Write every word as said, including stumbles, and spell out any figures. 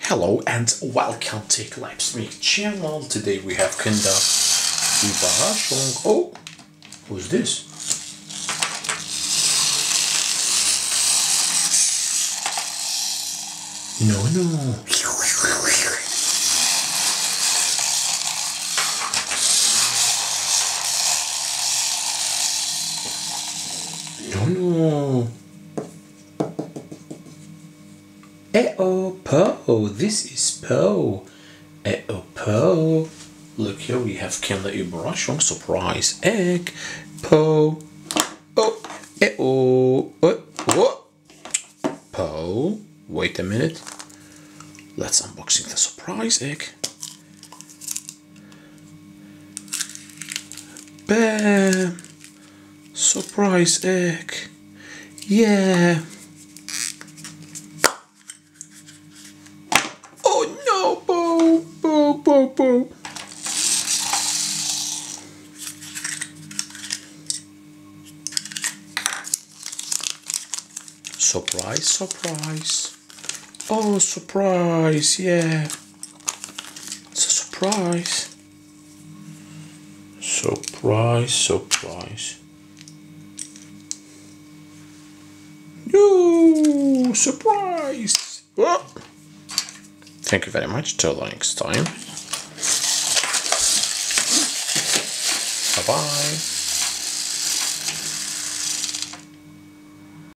Hello and welcome to Clipsmixxx channel. Today we have kinda Überraschung. Oh, who's this? No, no. No, no. Eh-oh, Po, this is Po. Eh-oh, Po. Look here, we have Kinder Überraschung, surprise egg. Po. Oh, eh-oh. Oh, oh. Po. Wait a minute. Let's unboxing the surprise egg. Bam. Surprise egg. Yeah. Oh no, Bo, Bo, Bo, Bo. Surprise, surprise. Oh, surprise, yeah. It's a surprise. Surprise, surprise. No, surprise. Oh. Thank you very much. Till next time. Bye bye.